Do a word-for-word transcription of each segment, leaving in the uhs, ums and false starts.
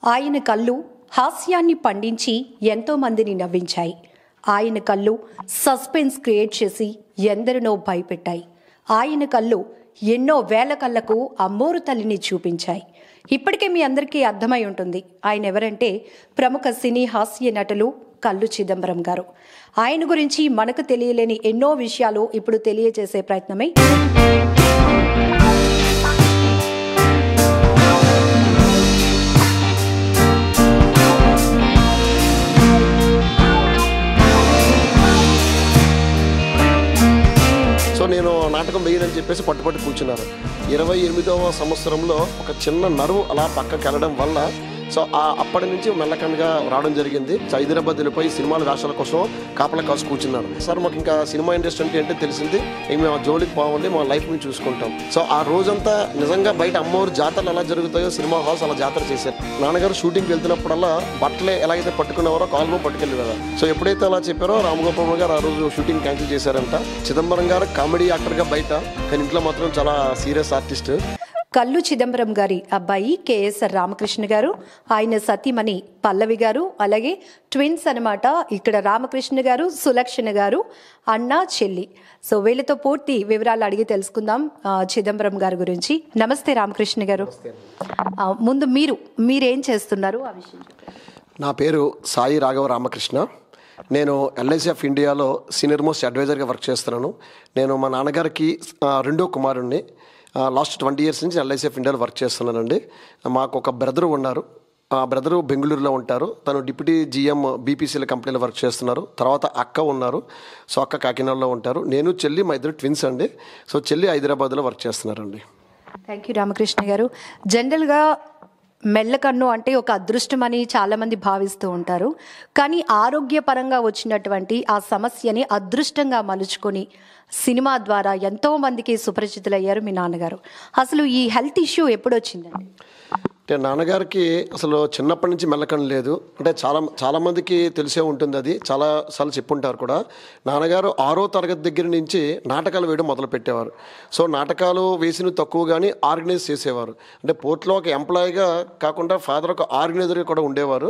ఆయన కళ్ళు హాస్యాన్ని పండించి ఎంతో మందిని నవ్వించాయి. ఆయన కళ్ళు సస్పెన్స్ క్రియేట్ చేసి ఎందరినో భయపెట్టాయి. ఆయన కళ్ళు ఎన్నో వేల కళ్ళకు అమ్మోరు తల్లిని చూపించాయి. ఇప్పటికే మీ అందరికీ అర్థమై ఉంటుంది ఆయన ఎవరంటే ప్రముఖ సినీ హాస్య నటులు కల్లు చిదంబరం గారు. ఆయన గురించి మనకు తెలియలేని ఎన్నో విషయాలు ఇప్పుడు తెలియజేసే ప్రయత్నమే సో నేను నాటకం వేయనని చెప్పేసి పట్టుపట్టి కూర్చున్నారు. ఇరవై ఎనిమిదవ సంవత్సరంలో ఒక చిన్న నరువు అలా పక్కకి వెళ్ళడం వల్ల సో ఆ అప్పటి నుంచి మెల్లకంగా రావడం జరిగింది. హైదరాబాద్ వెళ్ళిపోయి సినిమాల వేషాల కోసం కాపలా కాసు కూర్చున్నాను. సార్ మాకు ఇంకా సినిమా ఇండస్ట్రీ అంటే ఏంటో తెలిసింది, ఇంక మేము జోలికి పోవాలి, మా లైఫ్ మేము చూసుకుంటాం. సో ఆ రోజంతా నిజంగా బయట అమ్మవారు జాతరలు ఎలా జరుగుతాయో సినిమా హాల్స్ అలా జాతర చేశారు. నాన్నగారు షూటింగ్కి వెళ్తున్నప్పుడల్లా బట్టలే ఎలాగైతే పట్టుకునేవారో కాలు పట్టుకెళ్ళి కదా. సో ఎప్పుడైతే అలా చెప్పారో రామగోపాల్ గారు ఆ రోజు షూటింగ్ క్యాన్సిల్ చేశారంట. చిదంబరం గారు కామెడీ యాక్టర్గా బయట, కానీ ఇంట్లో మాత్రం చాలా సీరియస్ ఆర్టిస్ట్. కల్లు చిదంబరం గారి అబ్బాయి కేఎస్ఆర్ రామకృష్ణ గారు, ఆయన సతీమణి పల్లవి గారు, అలాగే ట్విన్స్ అనమాట. ఇక్కడ రామకృష్ణ గారు, సులక్షణ గారు, అన్న చెల్లి. సో వీళ్ళతో పూర్తి వివరాలు అడిగి తెలుసుకుందాం చిదంబరం గారి గురించి. నమస్తే రామకృష్ణ గారు. ముందు మీరు మీరేం చేస్తున్నారు ఆ విషయం? నా పేరు సాయి రాఘవ రామకృష్ణ. నేను ఎల్ఐసి ఆఫ్ ఇండియాలో సీనియర్ మోస్ట్ అడ్వైజర్గా వర్క్ చేస్తున్నాను. నేను మా నాన్నగారికి రెండో కుమారుణ్ణి. లాస్ట్ ట్వంటీ ఇయర్స్ నుంచి ఎల్ఐసి ఆఫ్ ఇండియాలో వర్క్ చేస్తున్నానండి. మాకు ఒక బ్రదరు ఉన్నారు. ఆ బ్రదరు బెంగళూరులో ఉంటారు. తను డిప్యూటీ జిఎం బీపీసీల కంపెనీలో వర్క్ చేస్తున్నారు. తర్వాత అక్క ఉన్నారు. సో అక్క కాకినాడలో ఉంటారు. నేను చెల్లి మా ఇద్దరు ట్విన్స్ అండి. సో చెల్లి హైదరాబాద్లో వర్క్ చేస్తున్నారండి. థ్యాంక్ యూ రామకృష్ణ గారు. జనరల్గా మెల్లకన్ను అంటే ఒక అదృష్టం అని చాలామంది భావిస్తూ ఉంటారు. కానీ ఆరోగ్యపరంగా వచ్చినటువంటి ఆ సమస్యని అదృష్టంగా మలుచుకొని సినిమా ద్వారా ఎంతో మందికి సుపరిచితులయ్యారు మీ నాన్నగారు. అసలు ఈ హెల్త్ ఇష్యూ ఎప్పుడు వచ్చిందండి? అంటే నాన్నగారికి అసలు చిన్నప్పటి నుంచి మెల్లకన్ను లేదు. అంటే చాలా చాలామందికి తెలిసే ఉంటుంది, అది చాలాసార్లు చెప్పుంటారు కూడా. నాన్నగారు ఆరో తరగతి దగ్గర నుంచి నాటకాలు వేయడం మొదలు పెట్టేవారు. సో నాటకాలు వేసిన తక్కువ కానీ ఆర్గనైజ్ చేసేవారు. అంటే పోర్ట్లో ఒక ఎంప్లాయీగా కాకుండా ఫాదర్ ఒక ఆర్గనైజర్గా కూడా ఉండేవారు.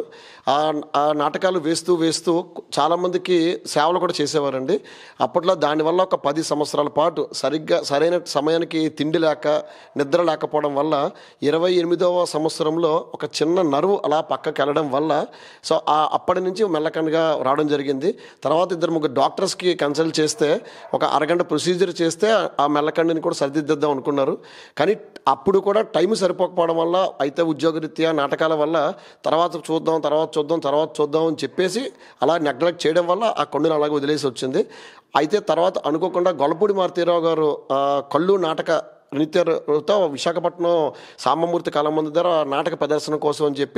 ఆ నాటకాలు వేస్తూ వేస్తూ చాలామందికి సేవలు కూడా చేసేవారండి. అప్పట్లో దానివల్ల ఒక పది సంవత్సరాల పాటు సరిగ్గా సరైన సమయానికి తిండి లేక నిద్ర లేకపోవడం వల్ల ఇరవై ఎనిమిదవ సంవత్సరంలో ఒక చిన్న నరువు అలా పక్కకి వెళ్ళడం వల్ల సో ఆ అప్పటి నుంచి మెల్లకంగా రావడం జరిగింది. తర్వాత ఇద్దరు ముగ్గురు డాక్టర్స్కి కన్సల్ట్ చేస్తే ఒక అరగంట ప్రొసీజర్ చేస్తే ఆ మెల్లకండిని కూడా సరిదిద్దాం అనుకున్నారు. కానీ అప్పుడు కూడా టైం సరిపోకపోవడం వల్ల, అయితే ఉద్యోగరీత్యా నాటకాల వల్ల తర్వాత చూద్దాం తర్వాత చూద్దాం తర్వాత చూద్దాం అని చెప్పేసి అలా నెగ్లెక్ట్ చేయడం వల్ల ఆ కొండను అలాగే వదిలేసి వచ్చింది. అయితే తర్వాత అనుకోకుండా గొల్లపూడి మారుతీరావు గారు కళ్ళు నాటక నృత్యతో విశాఖపట్నం సాంబమూర్తి కళామంది దగ్గర నాటక ప్రదర్శన కోసం అని చెప్పి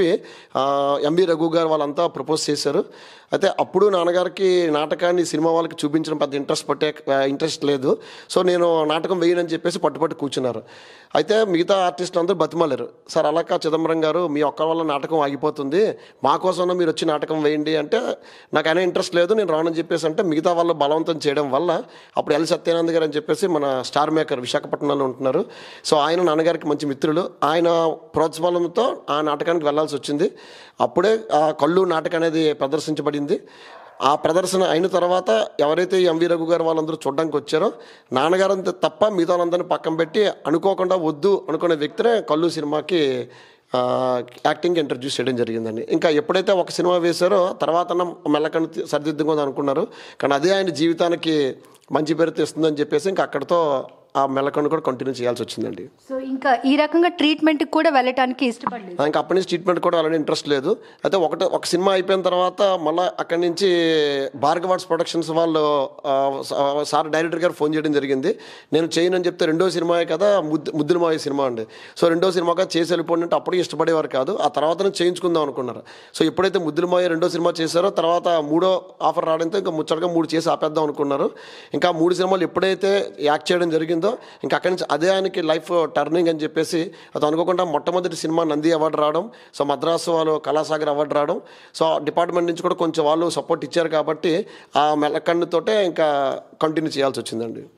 ఎంబీ రఘు గారు వాళ్ళంతా ప్రపోజ్ చేశారు. అయితే అప్పుడు నాన్నగారికి నాటకాన్ని సినిమా వాళ్ళకి చూపించడం పెద్ద ఇంట్రెస్ట్ పట్టే ఇంట్రెస్ట్ లేదు. సో నేను నాటకం వేయనని చెప్పేసి పట్టుపట్టి కూర్చున్నారు. అయితే మిగతా ఆర్టిస్టులు అందరూ బతిమాలేరు. సార్ అలాగా చిదంబరం గారు, మీ ఒక్క వల్ల నాటకం ఆగిపోతుంది, మా కోసం మీరు వచ్చి నాటకం వేయండి అంటే నాకు అయినా ఇంట్రెస్ట్ లేదు, నేను రానని చెప్పేసి అంటే మిగతా వాళ్ళు బలవంతం చేయడం వల్ల అప్పుడు ఎల్ సత్యానంద్ గారు అని చెప్పేసి మన స్టార్ మేకర్ విశాఖపట్నంలో ఉంటున్నారు. సో ఆయన నాన్నగారికి మంచి మిత్రులు. ఆయన ప్రోత్సాహంతో ఆ నాటకానికి వెళ్లాల్సి వచ్చింది. అప్పుడే ఆ కళ్ళు నాటకం అనేది ప్రదర్శించబడింది. ఆ ప్రదర్శన అయిన తర్వాత ఎవరైతే ఎంవి రఘు గారు వాళ్ళందరూ చూడడానికి వచ్చారో నాన్నగారు అంతా తప్ప మిగతా వాళ్ళందరినీ పక్కన పెట్టి అనుకోకుండా వద్దు అనుకునే వ్యక్తినే కళ్ళు సినిమాకి యాక్టింగ్ ఇంట్రడ్యూస్ చేయడం జరిగిందండి. ఇంకా ఎప్పుడైతే ఒక సినిమా వేశారో తర్వాత మెల్లకన్ను సరిదిద్దుకుంది అనుకున్నారు. కానీ అదే ఆయన జీవితానికి మంచి పేరు తెస్తుందని చెప్పేసి ఇంకా అక్కడితో ఆ మెల్లకన్ను కూడా కంటిన్యూ చేయాల్సి వచ్చిందండి. సో ఇంకా ఈ రకంగా ట్రీట్మెంట్కి కూడా వెళ్ళటానికి ఇష్టపడలేదు. ఇంకా అప్పటి నుంచి ట్రీట్మెంట్ కూడా అలానే ఇంట్రెస్ట్ లేదు. అయితే ఒకటి ఒక సినిమా అయిపోయిన తర్వాత మళ్ళీ అక్కడి నుంచి భార్గవాడ్స్ ప్రొడక్షన్స్ వాళ్ళు సార్ డైరెక్టర్ గారు ఫోన్ చేయడం జరిగింది. నేను చేయను అని చెప్తే రెండో సినిమా కదా ముద్దు ముద్దుల మాయ సినిమా అండి. సో రెండో సినిమాగా చేసి వెళ్ళిపోండి అంటే అప్పటికి ఇష్టపడేవారు కాదు. ఆ తర్వాత చేయించుకుందాం అనుకున్నారు. సో ఎప్పుడైతే ముద్దుల మాయ రెండో సినిమా చేశారో తర్వాత మూడో ఆఫర్ రావడంతో ఇంకా ముచ్చటగా మూడు చేసి ఆపేద్దాం అనుకున్నారు. ఇంకా మూడు సినిమాలు ఎప్పుడైతే యాక్ట్ చేయడం జరిగిందో ఇంకా అక్కడి నుంచి అదే ఆయనకి లైఫ్ టర్నింగ్ అని చెప్పేసి అది అనుకోకుండా మొట్టమొదటి సినిమా నంది అవార్డు రావడం, సో మద్రాసు వాళ్ళు కళాసాగర్ అవార్డు రావడం, సో డిపార్ట్మెంట్ నుంచి కూడా కొంచెం వాళ్ళు సపోర్ట్ ఇచ్చారు కాబట్టి ఆ మెల్లకన్నుతోటే ఇంకా కంటిన్యూ చేయాల్సి వచ్చిందండి.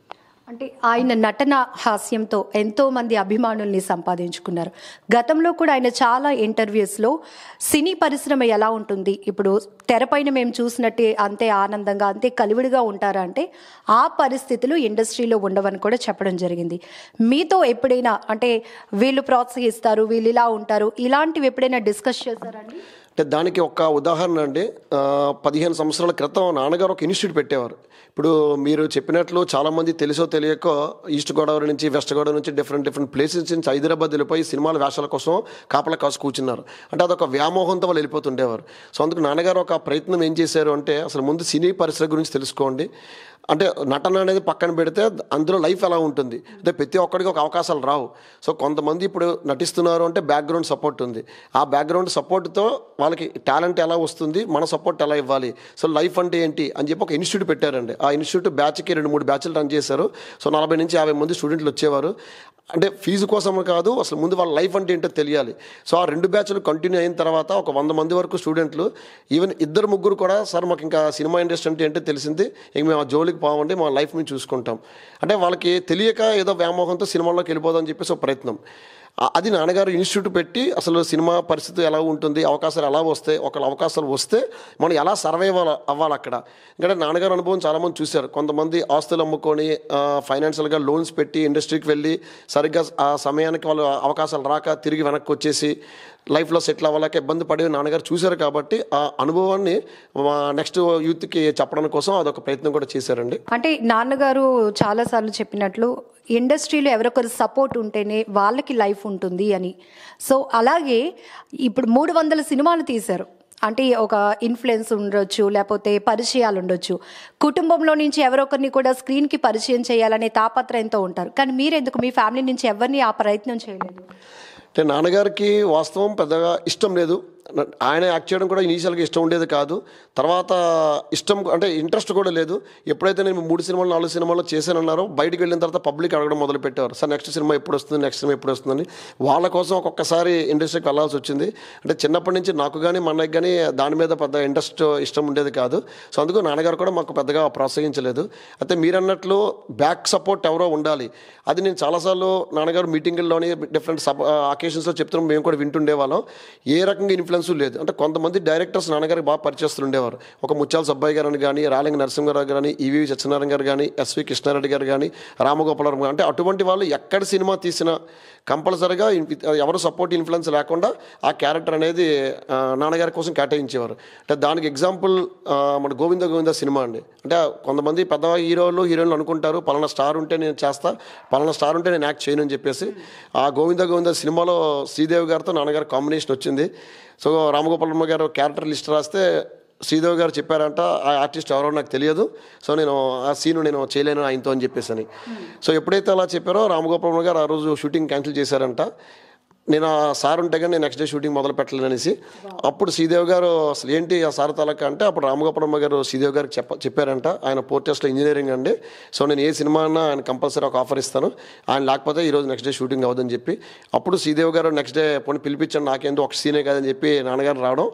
అంటే ఆయన నటన హాస్యంతో ఎంతో మంది అభిమానుల్ని సంపాదించుకున్నారు. గతంలో కూడా ఆయన చాలా ఇంటర్వ్యూస్లో సినీ పరిశ్రమ ఎలా ఉంటుంది, ఇప్పుడు తెరపైన మేము చూసినట్టే అంతే ఆనందంగా అంతే కలివిడిగా ఉంటారా అంటే ఆ పరిస్థితులు ఇండస్ట్రీలో ఉండవని కూడా చెప్పడం జరిగింది. మీతో ఎప్పుడైనా అంటే వీళ్ళు ప్రోత్సహిస్తారు, వీళ్ళు ఇలా ఉంటారు, ఇలాంటివి ఎప్పుడైనా డిస్కస్ చేశారండి? అంటే దానికి ఒక ఉదాహరణ అండి, పదిహేను సంవత్సరాల క్రితం నాన్నగారు ఒక ఇన్స్టిట్యూట్ పెట్టేవారు. ఇప్పుడు మీరు చెప్పినట్లు చాలామంది తెలుసో తెలియకో ఈస్ట్ గోదావరి నుంచి వెస్ట్ గోదావరి నుంచి డిఫరెంట్ డిఫరెంట్ ప్లేసెస్ నుంచి హైదరాబాద్ వెళ్ళిపోయి సినిమాల వేషాల కోసం కాపలా కాసు కూర్చున్నారు. అంటే అదొక వ్యామోహంతో వాళ్ళు వెళ్ళిపోతుండేవారు. సో అందుకు నాన్నగారు ఒక ప్రయత్నం ఏం చేశారు అంటే, అసలు ముందు సినీ పరిశ్రమ గురించి తెలుసుకోండి, అంటే నటన అనేది పక్కన పెడితే అందులో లైఫ్ ఎలా ఉంటుంది, అంటే ప్రతి ఒక్కడికి ఒక అవకాశాలు రావు. సో కొంతమంది ఇప్పుడు నటిస్తున్నారు అంటే బ్యాక్గ్రౌండ్ సపోర్ట్ ఉంది, ఆ బ్యాక్గ్రౌండ్ సపోర్ట్తో వాళ్ళకి టాలెంట్ ఎలా వస్తుంది, మన సపోర్ట్ ఎలా ఇవ్వాలి, సో లైఫ్ అంటే ఏంటి అని చెప్పి ఒక ఇన్స్టిట్యూట్ పెట్టారండి. ఆ ఇన్స్టిట్యూట్ బ్యాచ్కి రెండు మూడు బ్యాచ్లు రన్ చేశారు. సో నలభై నుంచి యాభై మంది స్టూడెంట్లు వచ్చేవారు. అంటే ఫీజు కోసం కాదు, అసలు ముందు వాళ్ళ లైఫ్ అంటే ఏంటో తెలియాలి. సో ఆ రెండు బ్యాచ్లు కంటిన్యూ అయిన తర్వాత ఒక వంద మంది వరకు స్టూడెంట్లు, ఈవెన్ ఇద్దరు ముగ్గురు కూడా సార్ మాకు ఇంకా సినిమా ఇండస్ట్రీ అంటే ఏంటో తెలిసింది, ఇంక మేము ఆ జోలికి పోవండి, మా లైఫ్ మేము చూసుకుంటాం అంటే వాళ్ళకి తెలియక ఏదో వ్యామోహంతో సినిమాల్లోకి వెళ్ళిపోదామని చెప్పేసి ఒక ప్రయత్నం. అది నాన్నగారు ఇన్స్టిట్యూట్ పెట్టి అసలు సినిమా పరిస్థితి ఎలా ఉంటుంది, అవకాశాలు ఎలా వస్తాయి, ఒకళ్ళ అవకాశాలు వస్తే మనం ఎలా సర్వైవ్ అవ్వాలి అక్కడ. ఎందుకంటే నాన్నగారు అనుభవం చాలామంది చూశారు. కొంతమంది ఆస్తులు అమ్ముకొని ఫైనాన్షియల్గా లోన్స్ పెట్టి ఇండస్ట్రీకి వెళ్ళి సరిగ్గా ఆ సమయానికి వాళ్ళు అవకాశాలు రాక తిరిగి వెనక్కి వచ్చేసి లైఫ్లో సెటిల్ అవ్వలేక ఇబ్బంది పడి నాన్నగారు చూశారు. కాబట్టి ఆ అనుభవాన్ని నెక్స్ట్ యూత్కి చెప్పడం కోసం అదొక ప్రయత్నం కూడా చేశారండి. అంటే నాన్నగారు చాలాసార్లు చెప్పినట్లు ఇండస్ట్రీలో ఎవరొకరు సపోర్ట్ ఉంటేనే వాళ్ళకి లైఫ్ ఉంటుంది అని. సో అలాగే ఇప్పుడు మూడు వందల సినిమాలు తీశారు అంటే ఒక ఇన్ఫ్లుయెన్స్ ఉండొచ్చు, లేకపోతే పరిచయాలు ఉండొచ్చు, కుటుంబంలో నుంచి ఎవరొకరిని కూడా స్క్రీన్కి పరిచయం చేయాలనే తాపత్రయంతో ఉంటారు. కానీ మీరెందుకు మీ ఫ్యామిలీ నుంచి ఎవరిని ఆ ప్రయత్నం చేయలేదు? అంటే నాన్నగారికి వాస్తవం పెద్దగా ఇష్టం లేదు. ఆయన యాక్ట్ చేయడం కూడా ఇనీషియల్గా ఇష్టం ఉండేది కాదు. తర్వాత ఇష్టం అంటే ఇంట్రెస్ట్ కూడా లేదు. ఎప్పుడైతే నేను మూడు సినిమాలు నాలుగు సినిమాలు చేశానన్నారో బయటకు వెళ్ళిన తర్వాత పబ్లిక్ అడగడం మొదలుపెట్టేవారు, సార్ నెక్స్ట్ సినిమా ఎప్పుడు వస్తుంది, నెక్స్ట్ సినిమా ఎప్పుడు వస్తుందని. వాళ్ళ కోసం ఒక్కొక్కసారి ఇండస్ట్రీకి వెళ్ళాల్సి వచ్చింది. అంటే చిన్నప్పటి నుంచి నాకు కానీ మా అన్నయ్యకి కానీ దాని మీద పెద్ద ఇంట్రెస్ట్ ఇష్టం ఉండేది కాదు. సో అందుకు నాన్నగారు కూడా మాకు పెద్దగా ప్రోత్సహించలేదు. అయితే మీరన్నట్లు బ్యాక్ సపోర్ట్ ఎవరో ఉండాలి. అది నేను చాలాసార్లు నాన్నగారు మీటింగుల్లోని డిఫరెంట్ సబ్ అకేషన్స్లో చెప్తున్నాం, మేము కూడా వింటుండే వాళ్ళం. ఏ రకంగా ఇన్ఫ్లుయెన్స్ లేదు. అంటే కొంతమంది డైరెక్టర్స్ నాన్నగారికి బాగా పరిచయస్తులు ఉండేవారు. ఒక ముత్యాల సుబ్బయ్య గారు అని కానీ, రాలింగ నరసింహరావు గారు కానీ, ఈవి సత్యనారాయణ గారు కానీ, ఎస్వి కృష్ణారెడ్డి గారు కానీ, రామగోపాలరావు గారు, అంటే అటువంటి వాళ్ళు ఎక్కడ సినిమా తీసినా కంపల్సరీగా ఎవరు సపోర్ట్ ఇన్ఫ్లుయెన్స్ లేకుండా ఆ క్యారెక్టర్ అనేది నాన్నగారి కోసం కేటాయించేవారు. అంటే దానికి ఎగ్జాంపుల్ మన గోవింద గోవింద సినిమా అండి. అంటే కొంతమంది పెద్ద హీరోలు హీరోయిన్లు అనుకుంటారు పలానా స్టార్ ఉంటే నేను చేస్తా, పలానా స్టార్ ఉంటే నేను యాక్ట్ చేయను అని చెప్పేసి. ఆ గోవింద గోవింద సినిమాలో శ్రీదేవి గారితో నాన్నగారు కాంబినేషన్ వచ్చింది. సో రామగోపాలమ్మ గారు క్యారెక్టర్ లిస్ట్ రాస్తే శ్రీదేవి గారు చెప్పారంట, ఆ ఆర్టిస్ట్ ఎవరో నాకు తెలియదు, సో నేను ఆ సీను నేను చేయలేను ఆయనతో అని చెప్పేసి అని. సో ఎప్పుడైతే అలా చెప్పారో రామగోపాలమ్మ గారు ఆ రోజు షూటింగ్ క్యాన్సిల్ చేశారంట. నేను ఆ సార్ ఉంటే కానీ నేను నెక్స్ట్ డే షూటింగ్ మొదలు పెట్టలేను అనేసి. అప్పుడు శ్రీదేవి గారు అసలు ఏంటి ఆ సార్ తలక అంటే, అప్పుడు రామగోపాలమ్మ గారు శ్రీదేవి గారికి చెప్ప చెప్పారంట ఆయన పోర్టెస్ట్లో ఇంజనీరింగ్ అండి, సో నేను ఏ సినిమా అన్నా ఆయన కంపల్సరీ ఒక ఆఫర్ ఇస్తాను, ఆయన లేకపోతే ఈరోజు నెక్స్ట్ డే షూటింగ్ అవ్వదని చెప్పి. అప్పుడు శ్రీదేవి గారు నెక్స్ట్ డే పోనీ పిలిపించండి, నాకేందో ఒక సీనే కాదని చెప్పి నాన్నగారు రావడం.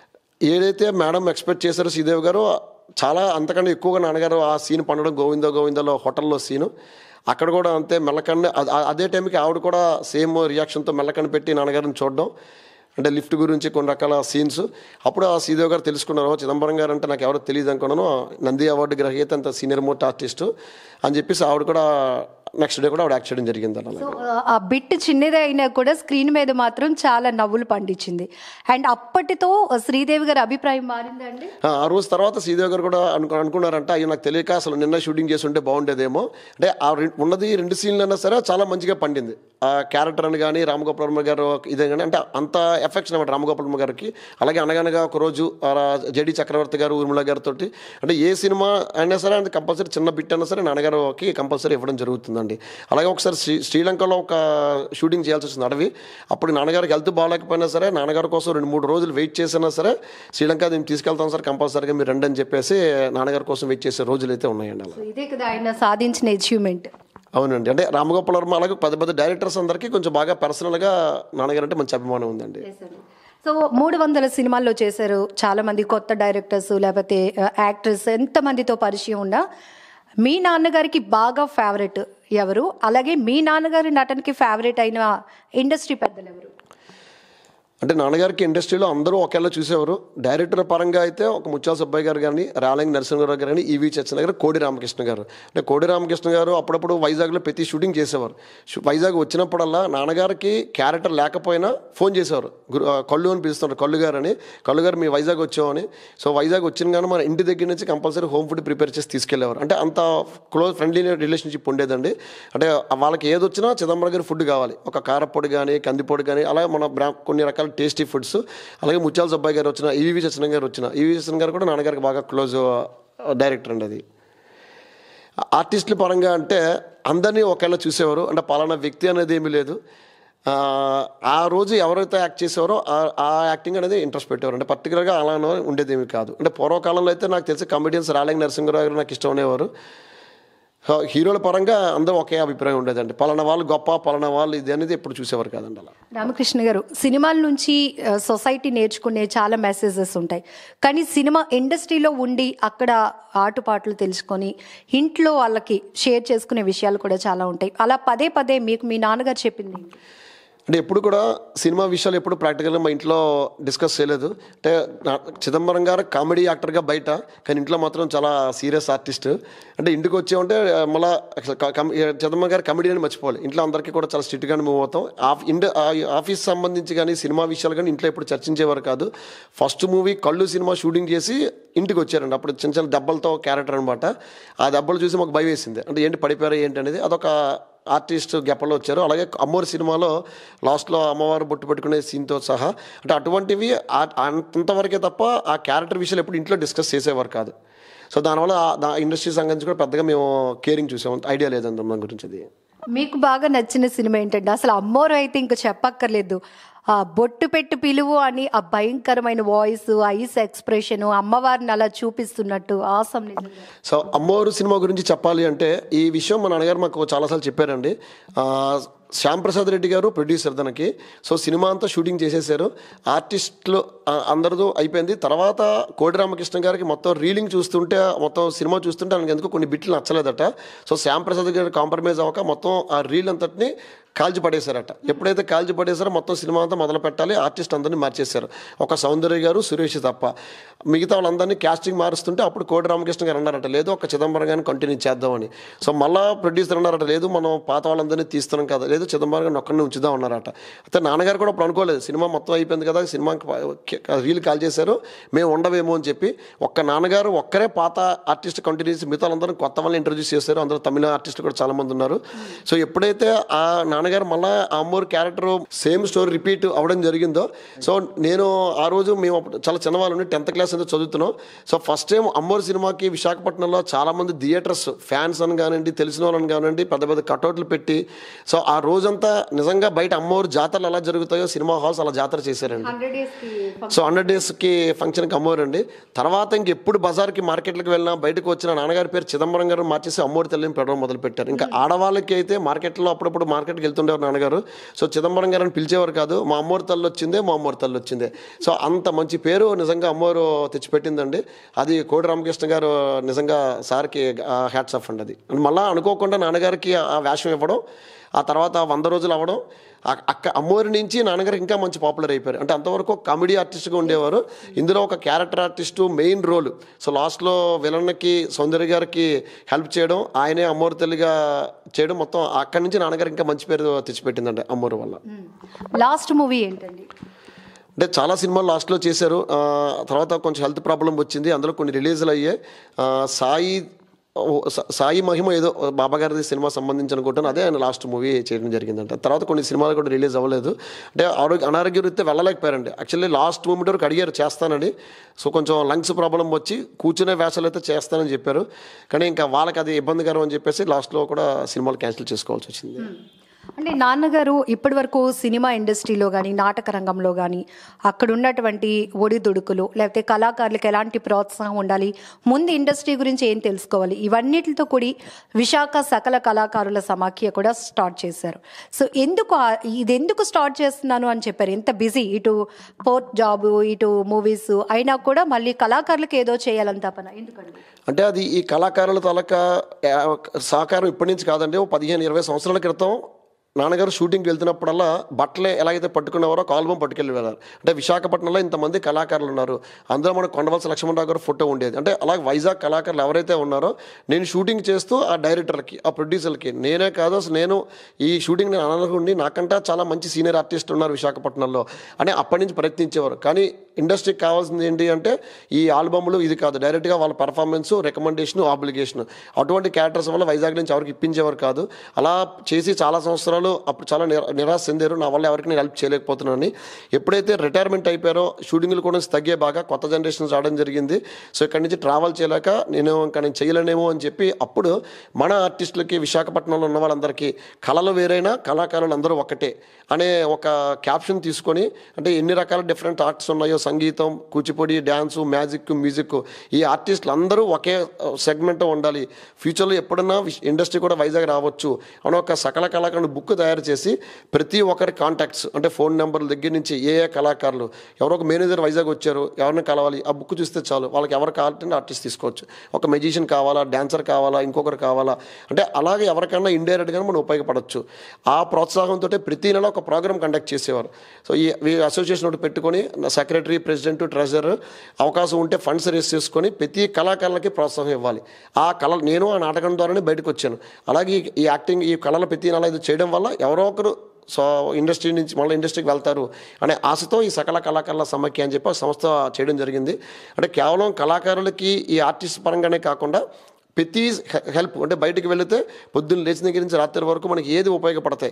ఏదైతే మేడం ఎక్స్పెక్ట్ చేశారో శ్రీదేవి గారు చాలా అంతకంటే ఎక్కువగా నాన్నగారు ఆ సీన్ పండడం, గోవిందో గోవిందలో హోటల్లో సీను. అక్కడ కూడా అంతే మెల్లకన్ను, అదే టైంకి ఆవిడ కూడా సేమ్ రియాక్షన్తో మెల్లకన్ను పెట్టి నాన్నగారిని చూడడం, అంటే లిఫ్ట్ గురించి కొన్ని రకాల సీన్స్. అప్పుడు ఆ శ్రీదేవి గారు తెలుసుకున్నారు, చిదంబరం గారు అంటే నాకు ఎవరో తెలియదు అనుకున్నాను, నంది అవార్డు గ్రహీత అంత సీనియర్ మోస్ట్ ఆర్టిస్టు అని చెప్పేసి ఆవిడ కూడా నెక్స్ట్ డే కూడా ఆవిడ యాక్ట్ చేయడం జరిగింది. సో ఆ బిట్ చిన్నదే అయినా కూడా స్క్రీన్ మీద మాత్రం చాలా నవ్వులు పండించింది. అండ్ అప్పటితో శ్రీదేవి గారి అభిప్రాయం మారిందండి. ఆ రోజు తర్వాత శ్రీదేవి గారు కూడా అను అనుకున్నారంట, అయ్యో నాకు తెలియక అసలు నిన్న షూటింగ్ చేసి ఉంటే బాగుండేదేమో. అంటే ఆ ఉన్నది రెండు సీన్లు అయినా సరే చాలా మంచిగా పండింది. ఆ క్యారెక్టర్ అని కానీ రామగోపాలమ్మ గారు ఇదే కానీ అంటే అంత ఎఫెక్షన్ అనమాట రామగోపాలమ్మ గారికి. అలాగే అనగనగా ఒకరోజు జడి చక్రవర్తి గారు ఊర్మిళ గారితో, అంటే ఏ సినిమా అయినా సరే అది కంపల్సరీ చిన్న బిట్ అయినా సరే నాన్నగారికి కంపల్సరీ ఇవ్వడం జరుగుతుందండి. అలాగే ఒకసారి శ్రీ శ్రీలంకలో ఒక షూటింగ్ చేయాల్సి వచ్చింది అడవి. అప్పుడు నాన్నగారికి హెల్త్ బాగాలేకపోయినా సరే నాన్నగారి కోసం రెండు మూడు రోజులు వెయిట్ చేసినా సరే శ్రీలంక మేము తీసుకెళ్తాం సార్ కంపల్సరీగా మీరు రండి అని చెప్పేసి నాన్నగారి కోసం వెయిట్ చేసే రోజులు అయితే ఉన్నాయండి. అలా ఇదే కదా ఆయన సాధించిన అచీవ్మెంట్. అవునండి. అంటే రామగోపాలవర్మ అలాగే పెద్ద పెద్ద డైరెక్టర్స్ అందరికీ కొంచెం బాగా పర్సనల్గా నాన్నగారు అంటే మంచి అభిమానం ఉందండి. సో మూడు వందల సినిమాల్లో చేశారు, చాలామంది కొత్త డైరెక్టర్స్ లేకపోతే యాక్టర్స్ ఎంతమందితో పరిచయం ఉన్నా మీ నాన్నగారికి బాగా ఫేవరెట్ ఎవరు, అలాగే మీ నాన్నగారి నటనకి ఫేవరెట్ అయిన ఇండస్ట్రీ పెద్దలు ఎవరు? అంటే నాన్నగారికి ఇండస్ట్రీలో అందరూ ఒకేలా చూసేవారు. డైరెక్టర్ పరంగా అయితే ఒక ముత్యాల సుబ్బయ్య గారు కానీ, రాలంగి నరసింహరావు గారు కానీ, ఈవి చచ్చిన గారు, కోడి రామకృష్ణ గారు. అంటే కోడి రామకృష్ణ గారు అప్పుడప్పుడు వైజాగ్లో ప్రతి షూటింగ్ చేసేవారు. వైజాగ్ వచ్చినప్పుడల్లా నాన్నగారికి క్యారెక్టర్ లేకపోయినా ఫోన్ చేసేవారు. గురు కళ్ళు అని పిలుస్తున్నారు, కళ్ళు గారు అని. కళ్ళు గారు మీ వైజాగ్ వచ్చామని. సో వైజాగ్ వచ్చిన కానీ మన ఇంటి దగ్గర నుంచి కంపల్సరీ హోమ్ ఫుడ్ ప్రిపేర్ చేసి తీసుకెళ్లేవారు. అంటే అంత క్లోజ్ ఫ్రెండ్లీ రిలేషన్షిప్ ఉండేదండి. అంటే వాళ్ళకి ఏది వచ్చినా చిదంబరం గారి ఫుడ్ కావాలి. ఒక కారపొడి కానీ, కందిపొడి కానీ, అలా మన బ్రా కొన్ని రకాల టేస్టీ ఫుడ్స్. అలాగే ముత్యాల సుబ్బయ్య గారు వచ్చిన, ఈవి చచ్చిన గారు వచ్చిన, ఈవి చచ్చిన గారు కూడా నాన్నగారికి బాగా క్లోజ్ డైరెక్టర్ అండి. అది ఆర్టిస్టుల పరంగా అంటే అందరినీ ఒకేలా చూసేవారు. అంటే పలానా వ్యక్తి అనేది ఏమీ లేదు. ఆ రోజు ఎవరైతే యాక్ట్ చేసేవారో ఆ యాక్టింగ్ అనేది ఇంట్రెస్ట్ పెట్టేవారు. అంటే పర్టికులర్గా అలానో ఉండేదేమీ కాదు. అంటే పూర్వకాలంలో అయితే నాకు తెలిసి కమెడియన్స్ రాలంగి నరసింహరావు గారు నాకు ఇష్టం అనేవారు. హీరోల పరంగా అందరూ ఒకే అభిప్రాయం ఉండేదండి. పలానా వాళ్ళు గొప్ప, పలానా వాళ్ళు ఇది అనేది ఎప్పుడు చూసేవారు కాదండి. అలా రామకృష్ణ గారు, సినిమాల నుంచి సొసైటీ నేర్చుకునే చాలా మెసేజెస్ ఉంటాయి, కానీ సినిమా ఇండస్ట్రీలో ఉండి అక్కడ ఆటుపాట్లు తెలుసుకొని ఇంట్లో వాళ్ళకి షేర్ చేసుకునే విషయాలు కూడా చాలా ఉంటాయి. అలా పదే పదే మీకు మీ నాన్నగారు చెప్పింది అంటే ఎప్పుడు కూడా సినిమా విషయాలు ఎప్పుడు ప్రాక్టికల్గా మా ఇంట్లో డిస్కస్ చేయలేదు. అంటే చిదంబరం గారు కామెడీ యాక్టర్గా బయట, కానీ ఇంట్లో మాత్రం చాలా సీరియస్ ఆర్టిస్ట్. అంటే ఇంటికి వచ్చామంటే మళ్ళీ చిదంబరం గారు కామెడీ అని మర్చిపోవాలి. ఇంట్లో అందరికీ కూడా చాలా స్ట్రిక్ట్గానే మూవ్ అవుతాం. ఆఫ్ ఇండ ఆఫీస్ సంబంధించి కానీ సినిమా విషయాలు కానీ ఇంట్లో ఎప్పుడు చర్చించేవారు కాదు. First movie Kallu cinema shooting చేసి ఇంటికి వచ్చారండి. అప్పుడు చిన్న చిన్న దెబ్బలతో క్యారెక్టర్ అనమాట. ఆ దెబ్బలు చూసి మాకు భయం వేసింది. అంటే ఏంటి పడిపోయారా ఏంటి అనేది. అదొక ఆర్టిస్ట్ గెప్పలో వచ్చారు. అలాగే అమ్మోరు సినిమాలో లాస్ట్లో అమ్మవారు బొట్టు పెట్టుకునే సీన్తో సహా, అంటే అటువంటివి అంతవరకే తప్ప ఆ క్యారెక్టర్ విషయాలు ఎప్పుడు ఇంట్లో డిస్కస్ చేసేవారు కాదు. సో దానివల్ల ఆ ఇండస్ట్రీ సంబంధించి కూడా పెద్దగా మేము కేరింగ్ చూసాము. ఐడియా లేదండి దాని గురించి. అది మీకు బాగా నచ్చిన సినిమా ఏంటంటే, అసలు అమ్మోరు అయితే ఇంకా చెప్పక్కర్లేదు. ఆ బొట్టు పెట్టు పిలువు అని ఆ భయంకరమైన వాయిస్, ఐస్ ఎక్స్ప్రెషన్, అమ్మవారిని అలా చూపిస్తున్నట్టు ఆసం. సో అమ్మవారు సినిమా గురించి చెప్పాలి అంటే ఈ విషయం మా నాన్నగారు మాకు చాలాసార్లు చెప్పారండి. శ్యామ్ ప్రసాద్ రెడ్డి గారు ప్రొడ్యూసర్ దానికి. సో సినిమా అంతా షూటింగ్ చేసేసారు. ఆర్టిస్టులు అందరితో అయిపోయింది. తర్వాత కోడి రామకృష్ణ గారికి మొత్తం రీలింగ్ చూస్తుంటే, మొత్తం సినిమా చూస్తుంటే ఆయనకి ఎందుకు కొన్ని బిట్లు నచ్చలేదట. సో శ్యామ్ ప్రసాద్ గారు కాంప్రమైజ్ అవ్వక మొత్తం ఆ రీల్ అంతటిని కాల్చి పడేశారట. ఎప్పుడైతే కాల్చి పడేశారో మొత్తం సినిమా అంతా మొదలు పెట్టాలి. ఆర్టిస్ట్ అందరినీ మార్చేశారు. ఒక సౌందర్య గారు, సురేష్ తప్ప మిగతా వాళ్ళందరినీ క్యాస్టింగ్ మారుస్తుంటే అప్పుడు కోడి రామకృష్ణ గారు అన్నారట, లేదు ఒక చిదంబరం గారిని కంటిన్యూ చేద్దామని. సో మళ్ళీ ప్రొడ్యూసర్ అన్నారట, లేదు మనం పాత వాళ్ళందరినీ తీస్తున్నాం కదా, లేదు చిదంబరం గారిని ఒక్కడిని ఉంచుదాం అన్నారట. అయితే నాన్నగారు కూడా అప్పుడు అనుకోలేదు, సినిమా మొత్తం అయిపోయింది కదా, సినిమా రీల్ కాల్ చేశారు, మేము ఉండవేమో అని చెప్పి ఒక్క నాన్నగారు ఒక్కరే పాత ఆర్టిస్ట్ కంటిన్యూ చేసి మిగతా వాళ్ళందరూ కొత్త వాళ్ళని ఇంట్రొడ్యూస్ చేశారు. అందరూ తమిళ ఆర్టిస్టులు కూడా చాలామంది ఉన్నారు. సో ఎప్పుడైతే ఆ నాన్నగారు మళ్ళీ ఆ అమ్మోరు క్యారెక్టర్ సేమ్ స్టోరీ రిపీట్ అవ్వడం జరిగిందో, సో నేను ఆ రోజు మేము చాలా చిన్నవాళ్ళని టెన్త్ క్లాస్ అయితే చదువుతున్నాం. సో ఫస్ట్ టైం అమ్మోరు సినిమాకి విశాఖపట్నంలో చాలామంది థియేటర్స్ ఫ్యాన్స్ అని కానివ్వండి, తెలిసిన వాళ్ళని కానివ్వండి, పెద్ద పెద్ద కటౌట్లు పెట్టి, సో ఆ రోజంతా నిజంగా బయట అమ్మోరు జాతరలు ఎలా జరుగుతాయో సినిమా హాల్స్ అలా జాతర చేశారండి. సో హండ్రెడ్ డేస్కి ఫంక్షన్కి అమ్మోరు అండి. తర్వాత ఇంకెప్పుడు బజార్కి మార్కెట్లకు వెళ్ళినా బయటకు వచ్చిన నాన్నగారి పేరు చిదంబరం గారు మార్చేసి అమ్మోరు తల్లిని పెట్టడం మొదలు పెట్టారు. ఇంకా ఆడవాళ్ళకి అయితే మార్కెట్లో అప్పుడప్పుడు మార్కెట్కి వెళ్తుండేవారు నాన్నగారు. సో చిదంబరం గారిని పిలిచేవారు కాదు, మా అమ్మోరు తల్లి వచ్చిందే, మా అమ్మోరు తల్లి వచ్చిందే. సో అంత మంచి పేరు నిజంగా అమ్మోరు తెచ్చిపెట్టిందండి. అది కోడి రామకృష్ణ గారు నిజంగా సార్కి హ్యాట్స్ ఆఫ్ అండి. అది మళ్ళీ అనుకోకుండా నాన్నగారికి ఆ వేషం ఇవ్వడం, ఆ తర్వాత వంద రోజులు అవ్వడం, అక్క అమ్మోరి నుంచి నాన్నగారికి ఇంకా మంచి పాపులర్ అయిపోయారు. అంటే అంతవరకు కామెడీ ఆర్టిస్ట్గా ఉండేవారు, ఇందులో ఒక character artist main role. So లాస్ట్లో విలన్కి సౌందర్య గారికి హెల్ప్ చేయడం, ఆయనే అమ్మోరు తల్లిగా చేయడం, మొత్తం అక్కడి నుంచి నాన్నగారికి ఇంకా మంచి పేరు తెచ్చిపెట్టిందండి అమ్మోరు వల్ల. లాస్ట్ మూవీ ఏంటండి? అంటే చాలా సినిమాలు లాస్ట్లో చేశారు. తర్వాత కొంచెం హెల్త్ ప్రాబ్లం వచ్చింది, అందులో కొన్ని రిలీజ్లు అయ్యాయి. సాయి సాయి మహిమ ఏదో బాబాగారి సినిమా సంబంధించి అనుకుంటాను, అదే ఆయన లాస్ట్ మూవీ చేయడం జరిగిందంట. తర్వాత కొన్ని సినిమాలు కూడా రిలీజ్ అవ్వలేదు. అంటే ఆరోగ్య అనారోగ్య రీత్యా వెళ్ళలేకపోయారండి. యాక్చువల్లీ లాస్ట్ మూమెంట్ వరకు అడిగారు చేస్తానని. సో కొంచెం లంగ్స్ ప్రాబ్లం వచ్చి కూర్చునే వేషాలు అయితే చేస్తానని చెప్పారు, కానీ ఇంకా వాళ్ళకి అది ఇబ్బందికరం అని చెప్పేసి లాస్ట్లో కూడా సినిమాలు క్యాన్సిల్ చేసుకోవాల్సి వచ్చింది. అంటే నాన్నగారు ఇప్పటి వరకు సినిమా ఇండస్ట్రీలో కానీ నాటక రంగంలో కానీ అక్కడ ఉన్నటువంటి ఒడిదుడుకులు లేకపోతే కళాకారులకు ఎలాంటి ప్రోత్సాహం ఉండాలి, ముందు ఇండస్ట్రీ గురించి ఏం తెలుసుకోవాలి, ఇవన్నిటితో కూడి విశాఖ సకల కళాకారుల సమాఖ్య కూడా స్టార్ట్ చేశారు. సో ఎందుకు ఆ- ఇది ఎందుకు స్టార్ట్ చేస్తున్నాను అని చెప్పారు? ఎంత బిజీ, ఇటు పోర్ట్ జాబ్ ఇటు మూవీస్ అయినా కూడా మళ్ళీ కళాకారులకు ఏదో చేయాలని తపన ఎందుకండి? అంటే అది ఈ కళాకారుల తాలూకా ఆ, సహకారం ఇప్పటి నుంచి కాదండి. ఓ పదిహేను ఇరవై సంవత్సరాల క్రితం నాన్నగారు షూటింగ్కి వెళ్తున్నప్పుడల్లా బట్టలే ఎలాగైతే పట్టుకునేవారో ఒక ఆల్బమ్ పట్టుకెళ్ళి వెళ్ళారు. అంటే విశాఖపట్నంలో ఇంతమంది కళాకారులు ఉన్నారు, అందులో మనకు కొండవలస లక్ష్మణరావు గారు ఫోటో ఉండేది. అంటే అలాగే వైజాగ్ కళాకారులు ఎవరైతే ఉన్నారో నేను షూటింగ్ చేస్తూ ఆ డైరెక్టర్కి ఆ ప్రొడ్యూసర్కి నేనే కాదు అసలు నేను ఈ షూటింగ్ నేను అననుకుండి నాకంటే చాలా మంచి సీనియర్ ఆర్టిస్ట్ ఉన్నారు విశాఖపట్నంలో అని అప్పటి నుంచి ప్రయత్నించేవారు. కానీ ఇండస్ట్రీకి కావాల్సింది ఏంటి అంటే ఈ ఆల్బమ్లు ఇది కాదు, డైరెక్ట్గా వాళ్ళ పర్ఫార్మెన్స్, రికమెండేషన్, ఆబ్లిగేషన్. అటువంటి క్యారెక్టర్స్ వల్ల వైజాగ్ నుంచి ఎవరికి ఇప్పించేవారు కాదు. అలా చేసి చాలా సంవత్సరాలు అప్పుడు చాలా నిరా నిరాశ చెందారు. నా వల్ల ఎవరికి నేను హెల్ప్ చేయలేకపోతున్నాను. ఎప్పుడైతే రిటైర్మెంట్ అయిపోయారో షూటింగ్లు కూడా తగ్గే బాగా కొత్త జనరేషన్స్ రావడం జరిగింది. సో ఇక్కడి నుంచి ట్రావెల్ చేయలేక నేను ఇంకా నేను చేయలేనేమో అని చెప్పి అప్పుడు మన ఆర్టిస్టులకి విశాఖపట్నంలో ఉన్న వాళ్ళందరికీ కళలు వేరైనా కళాకారులు అందరూ ఒకటే అనే ఒక క్యాప్షన్ తీసుకొని, అంటే ఎన్ని రకాల డిఫరెంట్ ఆర్ట్స్ ఉన్నాయో సంగీతం, కూచిపూడి, డ్యాన్సు, మ్యాజిక్, మ్యూజిక్, ఈ ఆర్టిస్టులు అందరూ ఒకే సెగ్మెంట్ ఉండాలి, ఫ్యూచర్లో ఎప్పుడన్నా ఇండస్ట్రీ కూడా వైజాగ్ రావచ్చు అని ఒక సకల కళాకారులు బుక్ తయారు చేసి ప్రతి ఒక్కరి కాంటాక్ట్స్ అంటే ఫోన్ నెంబర్ల దగ్గర నుంచి ఏ ఏ కళాకారులు ఎవరో ఒక మేనేజర్ వైజాగ్ వచ్చారు ఎవరిని కలవాలి ఆ బుక్ చూస్తే చాలు, వాళ్ళకి ఎవరు కావాలంటే ఆర్టిస్ట్ తీసుకోవచ్చు. ఒక మెజిషియన్ కావాలా, డాన్సర్ కావాలా, ఇంకొకరు కావాలా, అంటే అలాగే ఎవరికైనా ఇండైరెక్ట్గా మనం ఉపయోగపడవచ్చు. ఆ ప్రోత్సాహంతో ప్రతి నెల ఒక ప్రోగ్రామ్ కండక్ట్ చేసేవారు. సో ఈ అసోసియేషన్ ఒకటి పెట్టుకొని సెక్రటరీ, ప్రెసిడెంట్, ట్రెజరర్ అవకాశం ఉంటే ఫండ్స్ రేస్ చేసుకొని ప్రతి కళాకారులకి ప్రోత్సాహం ఇవ్వాలి. ఆ కళ నేను ఆ నాటకం ద్వారానే బయటకు వచ్చాను. అలాగే ఈ యాక్టింగ్ ఈ కళల ప్రతి నెల ఇది చేయడం వల్ల ఎవరో ఒకరు సో ఇండస్ట్రీ నుంచి మళ్ళీ ఇండస్ట్రీకి వెళ్తారు అనే ఆశతో ఈ సకల కళాకారుల సమాఖ్య అని చెప్పి సంస్థ చేయడం జరిగింది. అంటే కేవలం కళాకారులకి ఈ ఆర్టిస్ట్ పరంగానే కాకుండా ప్రతి హెల్ప్ అంటే బయటికి వెళితే పొద్దున్న లేచిన దగ్గర నుంచి రాత్రి వరకు మనకి ఏది ఉపయోగపడతాయి,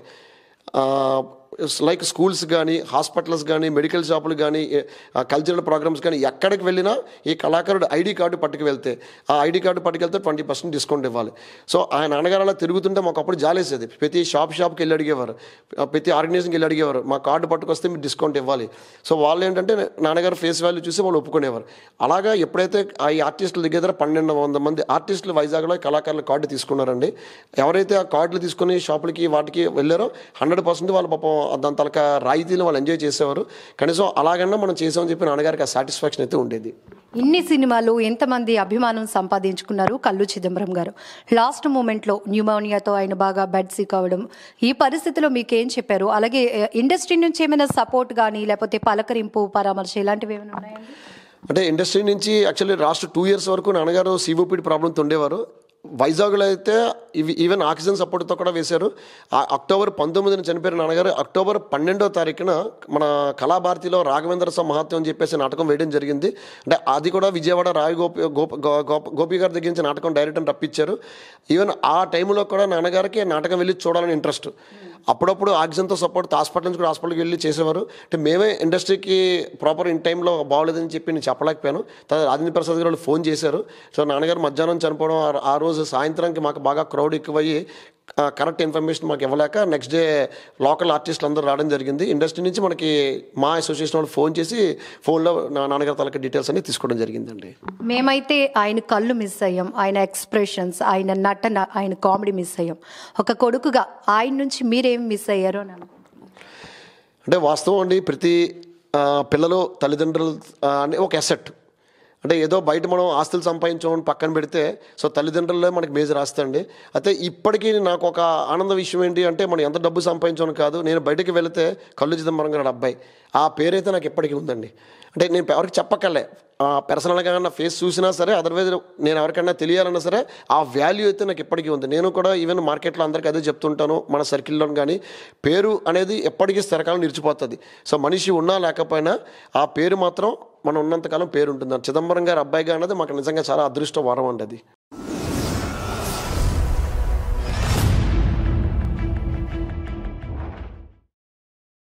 లైక్ స్కూల్స్ కానీ, హాస్పిటల్స్ కానీ, మెడికల్ షాపులు కానీ, కల్చరల్ ప్రోగ్రామ్స్ కానీ ఎక్కడికి వెళ్ళినా ఈ కళాకారుడు ఐడి కార్డు పట్టుకు వెళ్తే ఆ ఐడి కార్డు పట్టుకెళ్తే ట్వంటీ పర్సెంట్ డిస్కౌంట్ ఇవ్వాలి. సో ఆయన నాన్నగారు అలా తిరుగుతుంటే మాకు అప్పుడు జాలేసేది. ప్రతి షాప్ షాప్కి వెళ్ళి అడిగేవారు, ప్రతి ఆర్గనైజేషన్కి వెళ్ళి అడిగేవారు మా కార్డు పట్టుకొస్తే మీరు డిస్కౌంట్ ఇవ్వాలి. సో వాళ్ళు ఏంటంటే నాన్నగారు ఫేస్ వాల్యూ చూసి వాళ్ళు ఒప్పుకునేవారు. అలాగా ఎప్పుడైతే ఆ ఆర్టిస్టుల దగ్గర పన్నెండు వందల మంది ఆర్టిస్టులు వైజాగ్లో కళాకారుల కార్డు తీసుకున్నారండి. ఎవరైతే ఆ కార్డులు తీసుకుని షాపులకి వాటికి వెళ్ళారో హండ్రెడ్ పర్సెంట్ వాళ్ళ పాపం దాని తలక రాయితీలు వాళ్ళు ఎంజాయ్ చేసేవారు. కనీసం అలాగన్నా మనం చేసామని చెప్పి నాన్నగారికి ఆ సాటిస్ఫాక్షన్ అయితే ఉండేది. ఇన్ని సినిమాలు ఎంతమంది అభిమానం సంపాదించుకున్నారు కల్లు చిదంబరం గారు. లాస్ట్ మూమెంట్లో న్యూమోనియాతో ఆయన బాగా బెడ్ సిక్ అవ్వడం, ఈ పరిస్థితిలో మీకేం చెప్పారు? అలాగే ఇండస్ట్రీ నుంచి ఏమైనా సపోర్ట్ కానీ లేకపోతే పలకరింపు, పరామర్శ ఇలాంటివి ఏమైనా ఉన్నాయండి? అంటే ఇండస్ట్రీ నుంచి యాక్చువల్లీ లాస్ట్ టూ ఇయర్స్ వరకు నాన్నగారు సిఓపిడి ప్రాబ్లంతో ఉండేవారు. వైజాగ్లో అయితే ఇవి ఈవెన్ ఆక్సిజన్ సపోర్ట్తో కూడా వేశారు. అక్టోబర్ పంతొమ్మిదిన చనిపోయిన నాన్నగారు అక్టోబర్ పన్నెండో తారీఖున మన కళాభారతిలో రాఘవేంద్ర స మహాత్యం అని చెప్పేసి నాటకం వేయడం జరిగింది. అంటే అది కూడా విజయవాడ రావి గోపి గోప గోపి గారి దగ్గర నుంచి నాటకం డైరెక్టర్ని రప్పించారు. ఈవెన్ ఆ టైంలో కూడా నాన్నగారికి నాటకం వెళ్ళి చూడాలని ఇంట్రెస్ట్. అప్పుడప్పుడు ఆక్సిజన్తో సపోర్ట్ హాస్పిటల్ నుంచి కూడా హాస్పిటల్కి వెళ్ళి చేసేవారు. అంటే మేమే ఇండస్ట్రీకి ప్రాపర్ ఇన్ టైంలో బాగోలేదని చెప్పి నేను చెప్పలేకపోయాను. తర్వాత రాజేంద్ర ప్రసాద్ గారు ఫోన్ చేశారు. సో నాన్నగారు మధ్యాహ్నం చనిపోవడం, ఆ రోజు సాయంత్రానికి మాకు బాగా క్రౌడ్ ఎక్కువయ్యి కరెక్ట్ ఇన్ఫర్మేషన్ మాకు ఇవ్వలేక నెక్స్ట్ డే లోకల్ ఆర్టిస్టులు అందరూ రావడం జరిగింది. ఇండస్ట్రీ నుంచి మనకి మా అసోసియేషన్ వాళ్ళు ఫోన్ చేసి ఫోన్లో నా నాన్నగారి తలకి డీటెయిల్స్ అన్ని తీసుకోవడం జరిగిందండి. మేమైతే ఆయన కళ్ళు మిస్ అయ్యాం, ఆయన ఎక్స్ప్రెషన్స్, ఆయన నటన, ఆయన కామెడీ మిస్ అయ్యాం. ఒక కొడుకుగా ఆయన నుంచి మీరేం మిస్ అయ్యారు అని అనుకుంటున్నాను? అంటే వాస్తవం అండి, ప్రతి పిల్లలు తల్లిదండ్రులు అంటే ఒక అసెట్. అంటే ఏదో బయట మనం ఆస్తులు సంపాదించామని పక్కన పెడితే సో తల్లిదండ్రులే మనకి మేజర్ ఆస్తి అండి. అయితే ఇప్పటికీ నాకు ఒక ఆనంద విషయం ఏంటి అంటే మనం ఎంత డబ్బు సంపాదించామని కాదు, నేను బయటకు వెళితే కల్లు చిదంబరం గారి అబ్బాయి ఆ పేరైతే నాకు ఎప్పటికీ ఉందండి. అంటే నేను ఎవరికి చెప్పక్కర్లే, పర్సనల్గా నా ఫేస్ చూసినా సరే, అదర్వైజ్ నేను ఎవరికైనా తెలియాలన్నా సరే ఆ వాల్యూ అయితే నాకు ఎప్పటికీ ఉంది. నేను కూడా ఈవెన్ మార్కెట్లో అందరికీ అదే చెప్తుంటాను, మన సర్కిల్లో కానీ పేరు అనేది ఎప్పటికీ స్థిరకాలం నిలిచిపోతుంది. సో మనిషి ఉన్నా లేకపోయినా ఆ పేరు మాత్రం మనం ఉన్నంతకాలం పేరు ఉంటుంది. చిదంబరం గారి అబ్బాయిగా అన్నది మాకు నిజంగా చాలా అదృష్ట వరం అండి అది.